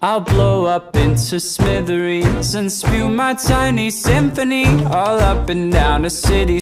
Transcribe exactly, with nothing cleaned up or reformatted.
I'll blow up into smithereens and spew my tiny symphony all up and down a city